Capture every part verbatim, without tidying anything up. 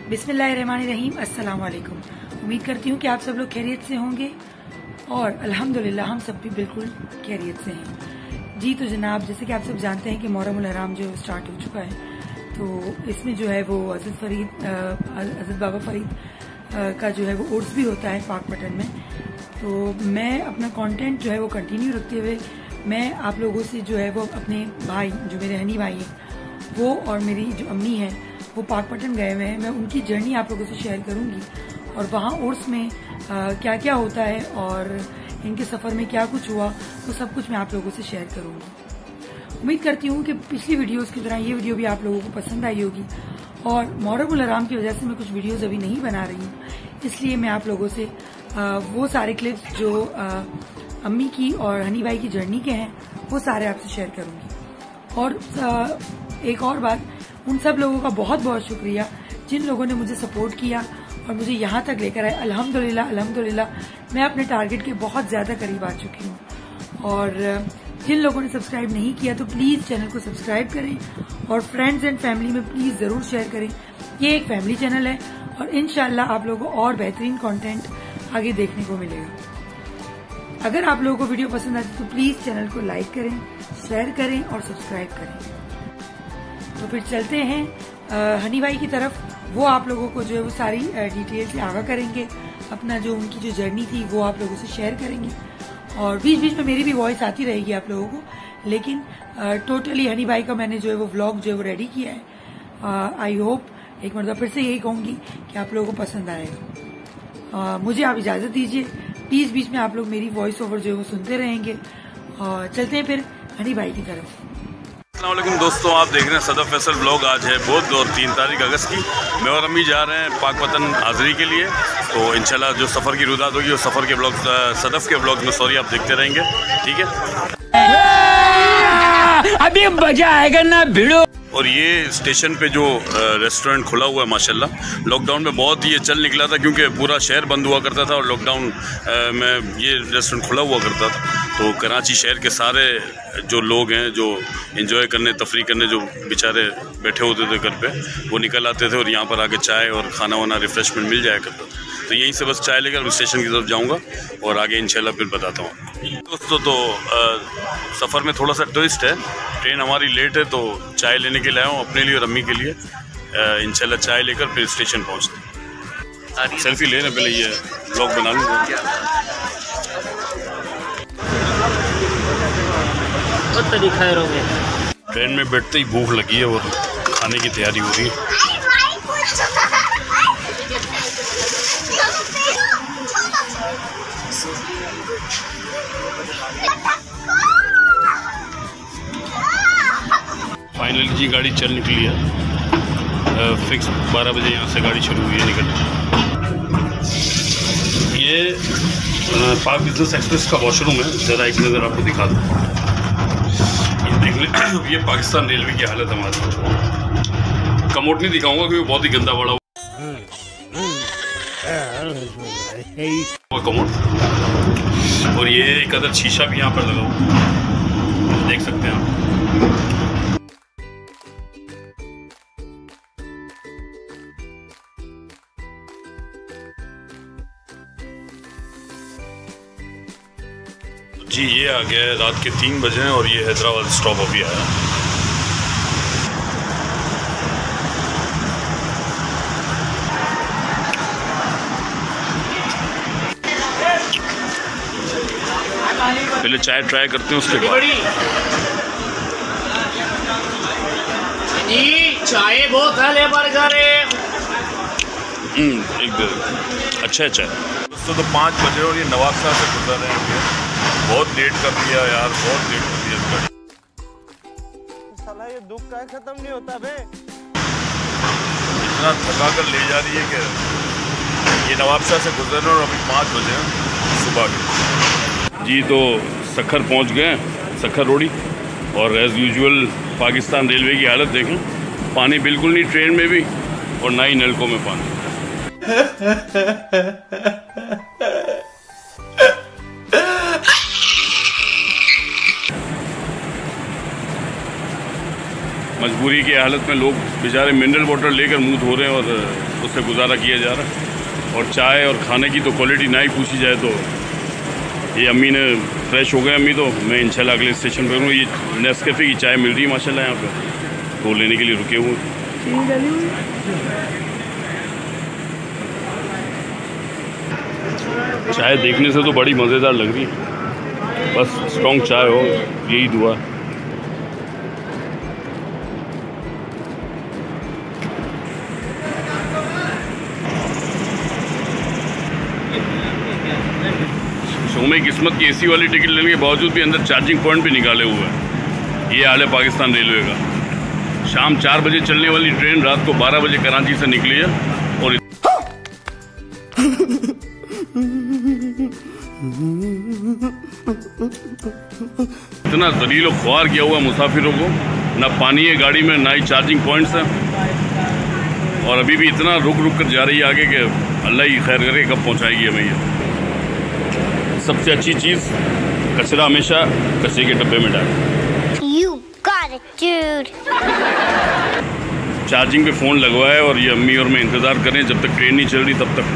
बिस्मिल्लाहिर्रहमानिर्रहीम, अस्सलाम वालेकुम। उम्मीद करती हूँ कि आप सब लोग खैरियत से होंगे और अल्हम्दुलिल्लाह हम सब भी बिल्कुल खैरियत से हैं। जी तो जनाब, जैसे कि आप सब जानते हैं कि मुहर्रम उल हराम जो स्टार्ट हो चुका है, तो इसमें जो है वो हज़रत फरीद हज़रत बाबा फरीद का जो है वो उर्स भी होता है पाकपटन में। तो मैं अपना कंटेंट जो है वो कंटिन्यू रखते हुए मैं आप लोगों से जो है वो अपने भाई जो मेरे हनी भाई हैं वो और मेरी जो अम्मी है वो पाकपटन गए हुए हैं, मैं उनकी जर्नी आप लोगों से शेयर करूंगी और वहाँ उर्स में आ, क्या क्या होता है और इनके सफ़र में क्या कुछ हुआ वो सब कुछ मैं आप लोगों से शेयर करूंगी। उम्मीद करती हूँ कि पिछली वीडियोस की तरह ये वीडियो भी आप लोगों को पसंद आई होगी और मुहर्रम उल हराम की वजह से मैं कुछ वीडियोस अभी नहीं बना रही हूँ, इसलिए मैं आप लोगों से आ, वो सारे क्लिप्स जो आ, अम्मी की और हनी भाई की जर्नी के हैं वो सारे आपसे शेयर करूंगी। और आ, एक और बात, उन सब लोगों का बहुत बहुत शुक्रिया जिन लोगों ने मुझे सपोर्ट किया और मुझे यहाँ तक लेकर आए। अल्हम्दुलिल्लाह अल्हम्दुलिल्लाह मैं अपने टारगेट के बहुत ज्यादा करीब आ चुकी हूँ। और जिन लोगों ने सब्सक्राइब नहीं किया तो प्लीज चैनल को सब्सक्राइब करें और फ्रेंड्स एंड फैमिली में प्लीज जरूर शेयर करें। ये एक फैमिली चैनल है और इंशाल्लाह आप लोगों को और बेहतरीन कंटेंट आगे देखने को मिलेगा। अगर आप लोगों को वीडियो पसंद आती तो प्लीज चैनल को लाइक करें, शेयर करें और सब्सक्राइब करें। तो फिर चलते हैं आ, हनी भाई की तरफ। वो आप लोगों को जो है वो सारी डिटेल से आगाह करेंगे, अपना जो उनकी जो जर्नी थी वो आप लोगों से शेयर करेंगे और बीच बीच में मेरी भी वॉइस आती रहेगी आप लोगों को, लेकिन टोटली हनी भाई का मैंने जो है वो व्लॉग जो है वो रेडी किया है। आई होप एक मरतबा फिर से यही कहूंगी कि आप लोगों को पसंद आएगा। आ, मुझे आप इजाजत दीजिए, बीच बीच में आप लोग मेरी वॉइस ओवर जो है वो सुनते रहेंगे और चलते हैं फिर हनी भाई की तरफ। अस्सलाम वालेकुम दोस्तों, आप देख रहे हैं सदफ फैसल ब्लॉग। आज है बुध और तीन तारीख अगस्त की। मैं और अम्मी जा रहे हैं पाकपतन हाजिरी के लिए, तो इंशाल्लाह जो सफ़र की रुदात होगी वो सफ़र के ब्लॉग सदफ के ब्लॉग में सॉरी आप देखते रहेंगे, ठीक है। अभी मजा आएगा ना भिड़ो। और ये स्टेशन पे जो रेस्टोरेंट खुला हुआ है माशाल्लाह, लॉकडाउन में बहुत ये चल निकला था क्योंकि पूरा शहर बंद हुआ करता था और लॉकडाउन में ये रेस्टोरेंट खुला हुआ करता था। तो कराची शहर के सारे जो लोग हैं जो एंजॉय करने तफरी करने जो बेचारे बैठे होते थे घर पे, वो निकल आते थे और यहाँ पर आके चाय और खाना वाना रिफ्रेशमेंट मिल जाया करता था। तो यहीं से बस चाय लेकर स्टेशन की तरफ जाऊँगा और आगे इंशाल्लाह फिर बताता हूँ दोस्तों। तो सफ़र में थोड़ा सा ट्विस्ट है, ट्रेन हमारी लेट है तो चाय लेने के लिए आया हूँ अपने लिए और अम्मी के लिए। इंशाल्लाह चाय लेकर फिर स्टेशन पहुँचते। सेल्फी ले रहे पहले, ये ब्लॉग बना लूँगा। ट्रेन में बैठते ही भूख लगी है और खाने की तैयारी हो रही है। फाइनली जी गाड़ी चल निकली है, फिक्स बारह बजे यहाँ से गाड़ी शुरू हुई है निकल। ये पाक बिजनेस एक्सप्रेस का वॉशरूम है, ज़रा एक नज़र आपको दिखा दूँ। ये देख लें, ये पाकिस्तान रेलवे की हालत हमारी। कमोड नहीं दिखाऊंगा क्योंकि बहुत ही गंदा बड़ा हुआ कमोड, और ये एक अदर शीशा भी यहाँ पर लगा हुआ देख सकते हैं आप। जी ये आ गया है, रात के तीन बजे हैं और ये हैदराबाद स्टॉप अभी आया। पहले चाय ट्राई करते हैं उसके बाद। चाय बहुत है बर्गर एक अच्छा है चाय दोस्तों। तो पाँच बजे और ये नवाब शाह से गुजर रहे हैं, बहुत लेट कर दिया यार, बहुत लेट कर दिया। साला ये दुख का खत्म नहीं होता बे, इतना थका कर ले जा रही है कि ये नवाब शाह से गुजरना और अभी पाँच बजे सुबह के। जी तो सखर पहुंच गए, सखर रोड़ी, और एज़ यूजुअल पाकिस्तान रेलवे की हालत देखें, पानी बिल्कुल नहीं ट्रेन में भी और ना ही नलकों में पानी। मजबूरी की हालत में लोग बेचारे मिनरल वाटर लेकर मुंह धो रहे हैं और उससे गुजारा किया जा रहा है। और चाय और खाने की तो क्वालिटी ना ही पूछी जाए तो ये अम्मी ने फ्रेश हो गए अम्मी, तो मैं इंशाल्लाह अगले स्टेशन पर हूँ। ये नेस्कैफे की चाय मिल रही है माशाल्लाह यहाँ पे, तो लेने के लिए रुके हुए। चाय देखने से तो बड़ी मज़ेदार लग रही है, बस स्ट्रॉन्ग चाय हो यही दुआ। शोमे किस्मत की एसी वाली टिकट लेने के बावजूद भी अंदर चार्जिंग पॉइंट भी निकाले हुए हैं। ये हाल है पाकिस्तान रेलवे का। शाम चार बजे चलने वाली ट्रेन रात को बारह बजे कराची से निकली है और इतना जलील और ख्वार किया हुआ मुसाफिरों को, ना पानी है गाड़ी में, ना ही चार्जिंग पॉइंट्स हैं, और अभी भी इतना रुक रुक कर जा रही है आगे कि अल्लाह ही खैर करे कब पहुंचाएगी हमें ये। सबसे अच्छी चीज़, कचरा हमेशा कचरे के डब्बे में डालें। You got it, dude. Charging पे फ़ोन लगवाया और ये अम्मी और मैं इंतज़ार करें जब तक ट्रेन नहीं चल रही तब तक।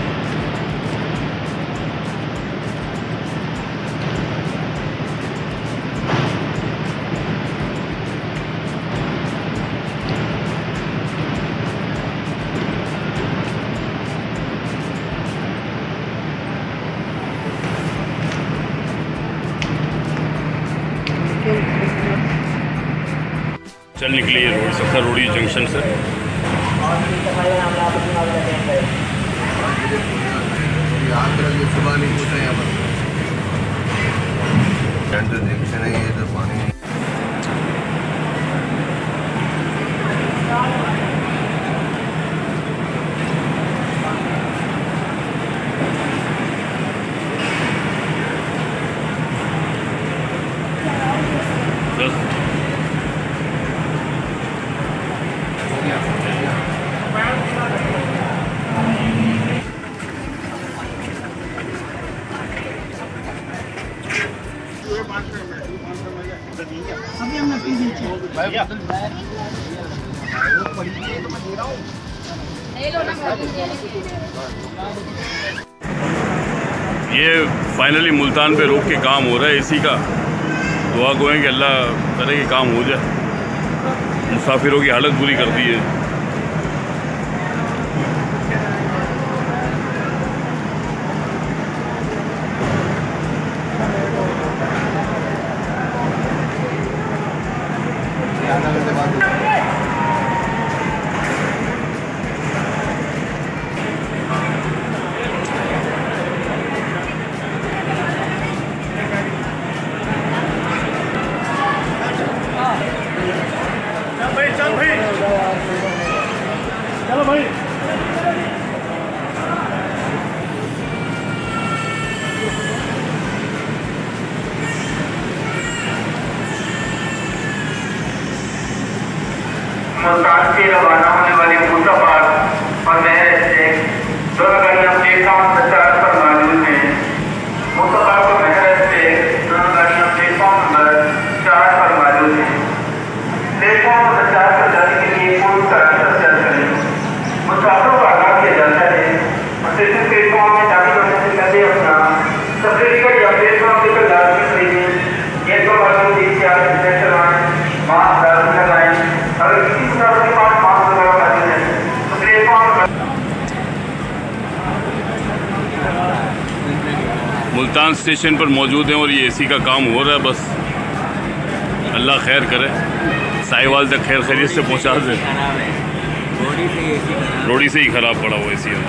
चल निकली ये रोड सफर रोडी जंक्शन से। सुबह नहीं होता यहाँ पर जंक्शन है ये, तो पानी ये फाइनली मुल्तान पे रोक के काम हो रहा है एसी का। दुआ गो है कि अल्लाह करे कि काम हो जाए। मुसाफिरों की हालत बुरी कर दी है। चलो भाई। मुल्तान से रवाना होने वाली मुसाफिर और महर से दोनों गाड़ियां प्लेटफॉर्म पचास पर मौजूद हैं। मुसाफिर को महर से दोनों गाड़ियां प्लेटफॉर्म नंबर चार पर मौजूद हैं। प्लेटफॉर्म पचास पर जाने के लिए पूरी तरह से चल करें। मुसाफिरों को आगाह किया जाता है स्टेशन प्लेटफॉर्म में दाखिल होने से पहले अपना सफर टिकट या प्लेटफॉर्म टिकट लाजमी खरीदें। गेट पर मौजूद एहतियात से चलवाएं, मास्क लाजमी लगाएं। अगर किसी मुसाफिर के पास मास्क वगैरह मौजूद है तो प्लेटफॉर्म मुल्तान स्टेशन पर मौजूद हैं और ये एसी का काम हो रहा है। बस अल्लाह खैर करे, साहिवाल तक खैर खैरियत से पहुंचा दे। रोडी से ही ख़राब पड़ा वो एसी।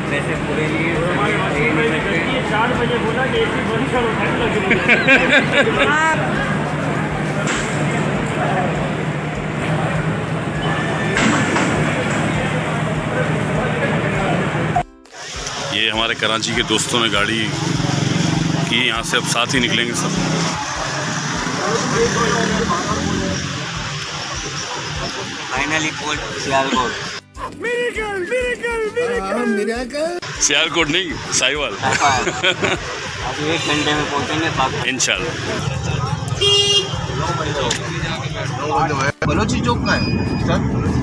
ये हमारे कराची के दोस्तों ने गाड़ी की, यहाँ से अब साथ ही निकलेंगे सब। Finally court Sialkot. सियालकोट नहीं, साहिवाल। अभी एक घंटे में पहुँचेंगे इंशाल्लाह। बलोची चौक का है सर।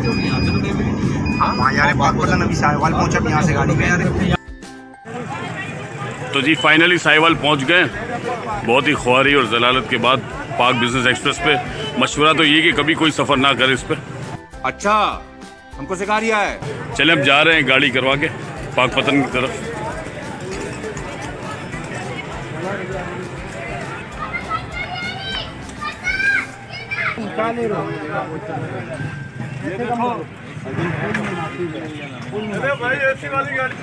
हाँ यार पाक पतन अभी साहिवाल पहुंचा यहाँ से गाड़ी में यार। तो जी फाइनली साहिवाल पहुंच गए। बहुत ही ख्वारी और जलालत के बाद पाक बिजनेस एक्सप्रेस पे। मशवरा तो ये कि कभी कोई सफ़र ना करे इस पे। अच्छा हमको सिखा रिया है। चले अब जा रहे हैं गाड़ी करवा के पाक पतन की तरफ। भाई ऐसी वाली गाड़ी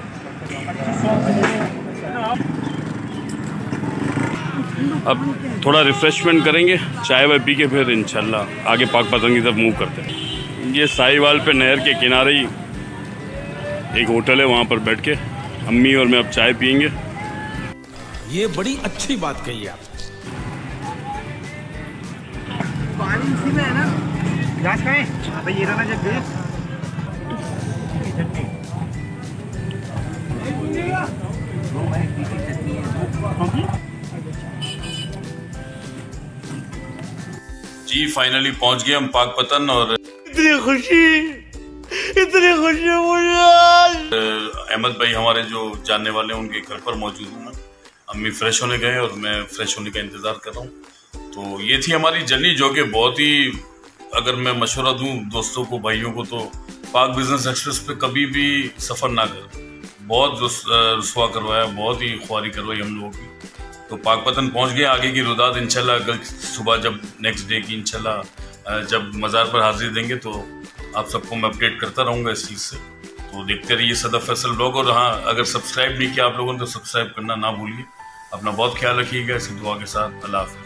अब थोड़ा रिफ्रेशमेंट करेंगे, चाय वाय पी के फिर इंशाल्लाह आगे पाक पतन की तरफ मूव करते हैं। ये साहिवाल पे नहर के किनारे ही एक होटल है, वहाँ पर बैठ के अम्मी और मैं अब चाय पियेंगे। ये बड़ी अच्छी बात कही आप। पानी इसी में है ना, गिलास का है भाई, ये रहा जब दे। जी फाइनली पहुंच गए हम पाक पतन। और इतनी खुशी इतनी खुशी मुझे। अहमद भाई हमारे जो जानने वाले हैं उनके घर पर मौजूद हूँ मैं। अम्मी फ्रेश होने गए और मैं फ्रेश होने का इंतज़ार कर रहा हूँ। तो ये थी हमारी जर्नी, जो कि बहुत ही, अगर मैं मशवरा दूँ दोस्तों को भाइयों को, तो पाक बिजनेस एक्सप्रेस पे कभी भी सफ़र ना करें। बहुत रुस्वा करवाया, बहुत ही ख्वारी करवाई हम लोगों की। तो पाक पतन पहुंच गए। आगे की रुदात इंशाल्लाह कल सुबह जब नेक्स्ट डे की इंशाल्लाह जब मज़ार पर हाजिर देंगे तो आप सबको मैं अपडेट करता रहूँगा इस चीज़ से। तो देखते रहिए सदफ फैसल ब्लॉग। और हाँ, अगर सब्सक्राइब नहीं किया आप लोगों ने तो सब्सक्राइब करना ना भूलिए। अपना बहुत ख्याल रखिएगा। इसी दुआ के साथ अल्लाह हाफ़िज़।